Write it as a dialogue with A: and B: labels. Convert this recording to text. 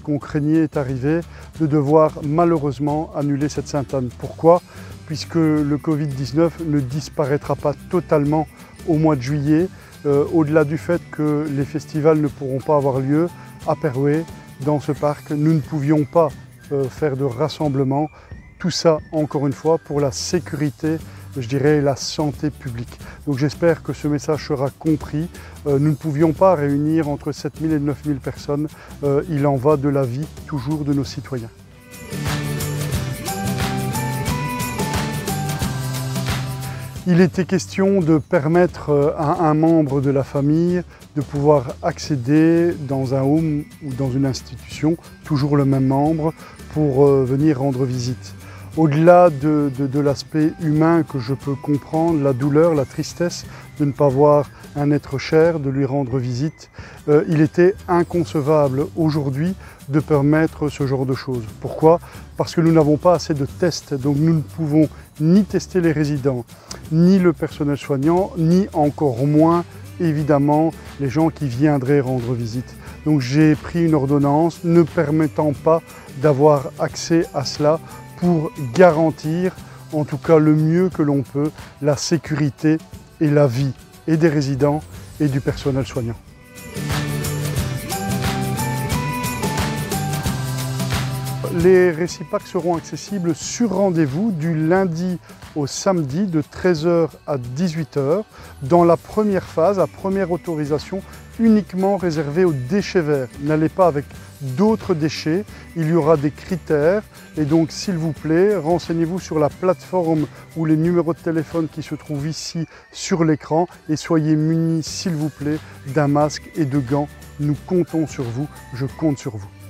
A: qu'on craignait est arrivé, de devoir malheureusement annuler cette Sainte-Anne. Pourquoi? Puisque le Covid-19 ne disparaîtra pas totalement au mois de juillet, au-delà du fait que les festivals ne pourront pas avoir lieu à Perouet, dans ce parc, nous ne pouvions pas faire de rassemblement. Tout ça, encore une fois, pour la sécurité, je dirais, la santé publique. Donc j'espère que ce message sera compris. Nous ne pouvions pas réunir entre 7 000 et 9 000 personnes. Il en va de la vie, toujours, de nos citoyens. Il était question de permettre à un membre de la famille de pouvoir accéder dans un home ou dans une institution, toujours le même membre, pour venir rendre visite. Au-delà de l'aspect humain que je peux comprendre, la douleur, la tristesse de ne pas voir un être cher, de lui rendre visite, il était inconcevable aujourd'hui de permettre ce genre de choses. Pourquoi? Parce que nous n'avons pas assez de tests, donc nous ne pouvons ni tester les résidents, ni le personnel soignant, ni encore moins, évidemment, les gens qui viendraient rendre visite. Donc j'ai pris une ordonnance ne permettant pas d'avoir accès à cela pour garantir, en tout cas le mieux que l'on peut, la sécurité et la vie et des résidents et du personnel soignant. Les récipacs seront accessibles sur rendez-vous du lundi au samedi de 13 h à 18 h dans la première phase, la première autorisation uniquement réservée aux déchets verts. N'allez pas avec d'autres déchets, il y aura des critères et donc s'il vous plaît, renseignez-vous sur la plateforme ou les numéros de téléphone qui se trouvent ici sur l'écran et soyez munis s'il vous plaît d'un masque et de gants. Nous comptons sur vous, je compte sur vous.